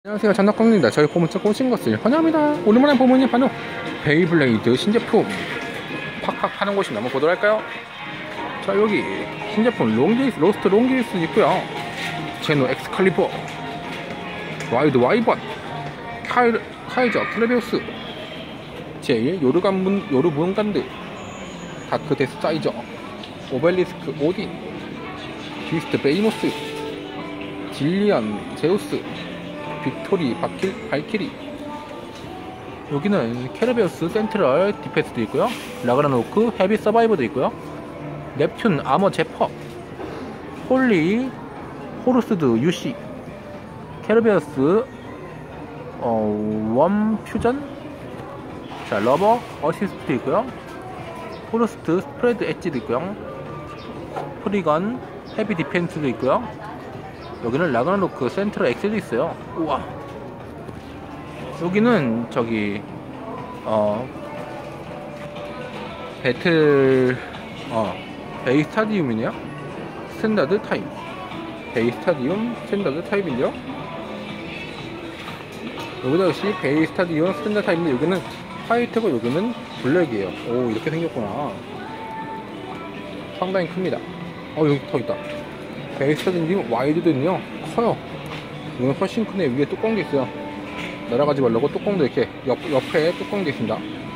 안녕하세요, 전덕광입니다. 저희 고문책 오신 것을 환영합니다. 오랜만에 보문이 바로 베이블레이드 신제품 팍팍 파는 곳입니다. 한번 보도록 할까요? 자, 여기 신제품 롱게이스, 로스트 롱게이스 있고요. 제노 엑스칼리버, 와이드 와이번, 카이저 트레비우스, 제일 요르문간드, 다크 데스 사이저, 오벨리스크 오딘, 비스트 베이모스, 질리안 제우스, 빅토리 발키리. 여기는 캐르베우스 센트럴 디펜스도 있고요, 라그나노크 헤비 서바이버도 있고요, 넵튠 아머 제퍼, 홀리 호르스드 유시, 캐르베우스 원 퓨전, 자 러버 어시스트도 있고요, 호르스트 스프레드 엣지도 있고요, 프리건 헤비 디펜스도 있고요. 여기는 라그나로크 센트럴 엑셀도 있어요. 우와. 여기는 저기 배틀 베이 스타디움이네요. 스탠다드 타입. 베이 스타디움 스탠다드 타입인데요. 여기도 역시 베이 스타디움 스탠다드 타입인데 여기는 화이트고 여기는 블랙이에요. 오, 이렇게 생겼구나. 상당히 큽니다. 여기 더 있다. 베이 스타디움 와이드도 있네요. 커요. 이건 훨씬 크네. 위에 뚜껑도 있어요. 날아가지 말라고 뚜껑도 이렇게 옆에 뚜껑도 있습니다.